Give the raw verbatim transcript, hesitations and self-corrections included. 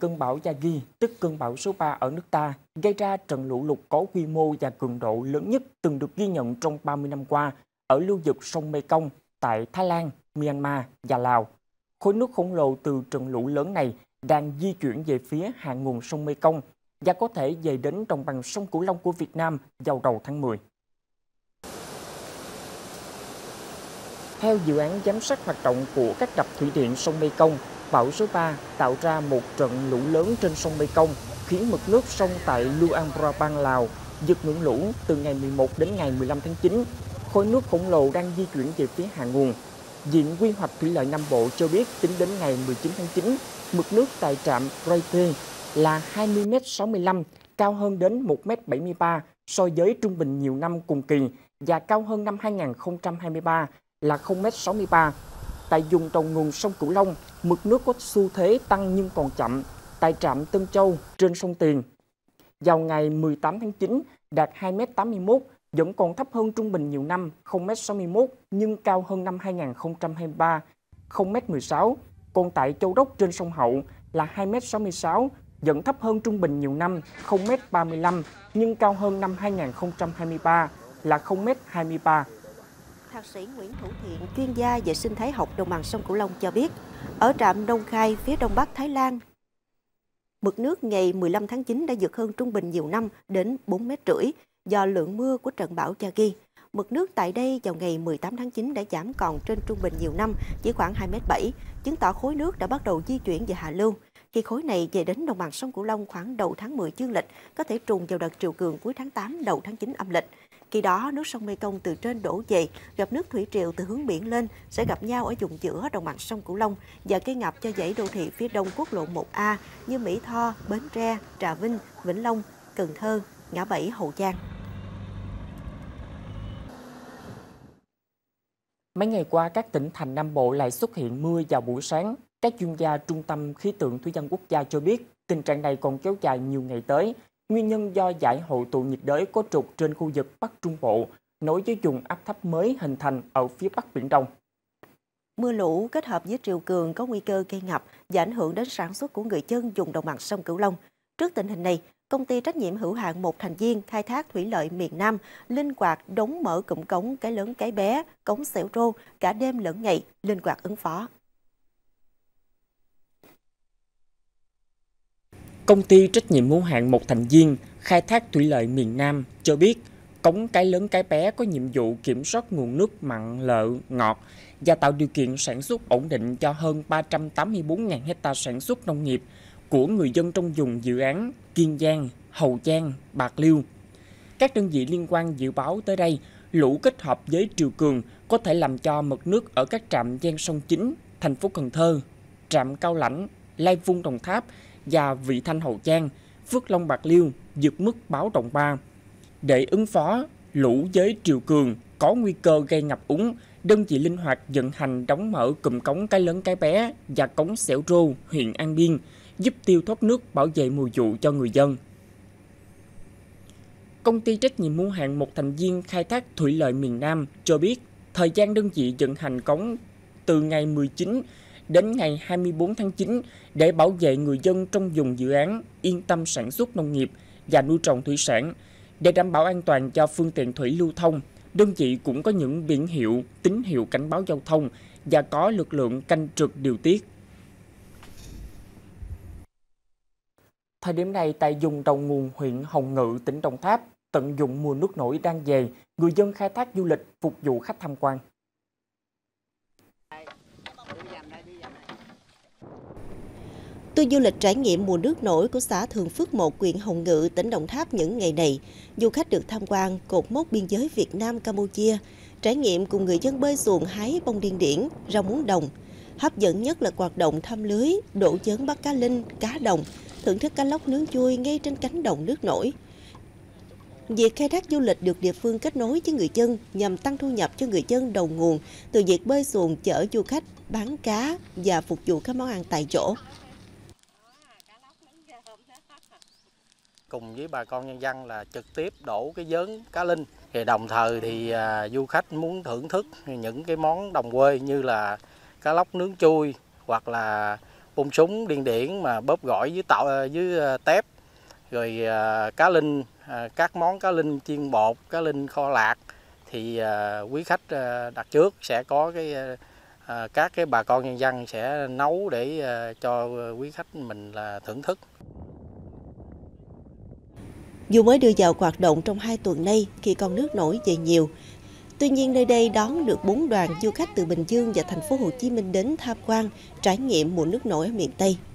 cơn bão Yagi, tức cơn bão số ba ở nước ta, gây ra trận lũ lụt có quy mô và cường độ lớn nhất từng được ghi nhận trong ba mươi năm qua ở lưu vực sông Mekong tại Thái Lan, Myanmar và Lào. Khối nước khổng lồ từ trận lũ lớn này đang di chuyển về phía hạ nguồn sông Mekong và có thể về đến đồng bằng sông Cửu Long của Việt Nam vào đầu tháng mười. Theo dự án giám sát hoạt động của các đập thủy điện sông Mekong, bão số ba tạo ra một trận lũ lớn trên sông Mekong, khiến mực nước sông tại Luang Prabang, Lào vượt ngưỡng lũ từ ngày mười một đến ngày mười lăm tháng chín. Khối nước khổng lồ đang di chuyển về phía hạ nguồn. Viện Quy hoạch Thủy lợi Nam Bộ cho biết tính đến ngày mười chín tháng chín, mực nước tại trạm Rayte là hai mươi mét sáu mươi lăm, cao hơn đến một mét bảy mươi ba so với trung bình nhiều năm cùng kỳ và cao hơn năm hai nghìn không trăm hai mươi ba là không mét sáu mươi ba. Tại vùng đầu nguồn sông Cửu Long, mực nước có xu thế tăng nhưng còn chậm. Tại trạm Tân Châu trên sông Tiền, vào ngày mười tám tháng chín đạt hai mét tám mươi mốt, vẫn còn thấp hơn trung bình nhiều năm không mét sáu mươi mốt nhưng cao hơn năm hai nghìn không trăm hai mươi ba không mét mười sáu. Còn tại Châu Đốc trên sông Hậu là hai mét sáu mươi sáu, vẫn thấp hơn trung bình nhiều năm không mét ba mươi lăm nhưng cao hơn năm hai nghìn không trăm hai mươi ba là không mét hai mươi ba. Thạc sĩ Nguyễn Thủ Thiện, chuyên gia về sinh thái học đồng bằng sông Cửu Long cho biết, ở trạm Đông Khai, phía đông bắc Thái Lan, mực nước ngày mười lăm tháng chín đã vượt hơn trung bình nhiều năm đến bốn mét rưỡi do lượng mưa của trận bão Yagi. Mực nước tại đây vào ngày mười tám tháng chín đã giảm còn trên trung bình nhiều năm chỉ khoảng hai mét bảy, chứng tỏ khối nước đã bắt đầu di chuyển về hạ lưu. Khi khối này về đến đồng bằng sông Cửu Long khoảng đầu tháng mười dương lịch, có thể trùng vào đợt triều cường cuối tháng tám, đầu tháng chín âm lịch. Khi đó, nước sông Mekong từ trên đổ về, gặp nước thủy triều từ hướng biển lên sẽ gặp nhau ở vùng giữa đồng bằng sông Cửu Long và gây ngập cho dãy đô thị phía đông quốc lộ một A như Mỹ Tho, Bến Tre, Trà Vinh, Vĩnh Long, Cần Thơ, Ngã Bảy, Hậu Giang. Mấy ngày qua, các tỉnh thành Nam Bộ lại xuất hiện mưa vào buổi sáng. Các chuyên gia Trung tâm Khí tượng Thủy văn Quốc gia cho biết tình trạng này còn kéo dài nhiều ngày tới. Nguyên nhân do giải hội tụ nhiệt đới có trục trên khu vực Bắc Trung Bộ nối với vùng áp thấp mới hình thành ở phía Bắc Biển Đông. Mưa lũ kết hợp với triều cường có nguy cơ gây ngập và ảnh hưởng đến sản xuất của người dân vùng đồng bằng sông Cửu Long. Trước tình hình này, công ty trách nhiệm hữu hạn một thành viên khai thác thủy lợi miền Nam linh hoạt đóng mở cụm cống Cái Lớn Cái Bé, cống Xẻo Rô cả đêm lẫn ngày, linh hoạt ứng phó. Công ty trách nhiệm hữu hạn một thành viên khai thác thủy lợi miền Nam cho biết cống Cái Lớn Cái Bé có nhiệm vụ kiểm soát nguồn nước mặn, lợ, ngọt và tạo điều kiện sản xuất ổn định cho hơn ba trăm tám mươi bốn nghìn hectare sản xuất nông nghiệp của người dân trong vùng dự án Kiên Giang, Hậu Giang, Bạc Liêu. Các đơn vị liên quan dự báo tới đây, lũ kết hợp với triều cường có thể làm cho mực nước ở các trạm ven sông chính, thành phố Cần Thơ, trạm Cao Lãnh, Lai Vung Đồng Tháp và Vị Thanh Hậu Giang, Phước Long Bạc Liêu vượt mức báo động ba. Để ứng phó lũ với triều cường có nguy cơ gây ngập úng, đơn vị linh hoạt vận hành đóng mở cụm cống Cái Lớn Cái Bé và cống Xẻo Rô, huyện An Biên, giúp tiêu thoát nước bảo vệ mùa vụ cho người dân. Công ty trách nhiệm hữu hạn một thành viên khai thác thủy lợi miền Nam cho biết thời gian đơn vị vận hành cống từ ngày mười chín đến ngày hai mươi bốn tháng chín để bảo vệ người dân trong vùng dự án yên tâm sản xuất nông nghiệp và nuôi trồng thủy sản. Để đảm bảo an toàn cho phương tiện thủy lưu thông, đơn vị cũng có những biển hiệu, tín hiệu cảnh báo giao thông và có lực lượng canh trực điều tiết. Thời điểm này, tại vùng đầu nguồn huyện Hồng Ngự, tỉnh Đồng Tháp, tận dụng mùa nước nổi đang về, người dân khai thác du lịch phục vụ khách tham quan. Tour du lịch trải nghiệm mùa nước nổi của xã Thường Phước một, huyện Hồng Ngự, tỉnh Đồng Tháp những ngày này, du khách được tham quan cột mốc biên giới Việt Nam Campuchia, trải nghiệm cùng người dân bơi xuồng hái bông điên điển, rau muống đồng. Hấp dẫn nhất là hoạt động thăm lưới, đổ chớn bắt cá linh, cá đồng, thưởng thức cá lóc nướng chui ngay trên cánh đồng nước nổi. Việc khai thác du lịch được địa phương kết nối với người dân nhằm tăng thu nhập cho người dân đầu nguồn từ việc bơi xuồng chở du khách, bán cá và phục vụ các món ăn tại chỗ. Cùng với bà con nhân dân là trực tiếp đổ cái vớn cá linh, thì đồng thời thì à, du khách muốn thưởng thức những cái món đồng quê như là cá lóc nướng chui hoặc là bông súng điên điển mà bóp gỏi với tàu với tép, rồi cá linh, các món cá linh chiên bột, cá linh kho lạc thì quý khách đặt trước sẽ có cái các cái bà con nhân dân sẽ nấu để cho quý khách mình là thưởng thức. Dù mới đưa vào hoạt động trong hai tuần nay khi con nước nổi về nhiều, tuy nhiên nơi đây đón được bốn đoàn du khách từ Bình Dương và thành phố Hồ Chí Minh đến tham quan, trải nghiệm mùa nước nổi ở miền Tây.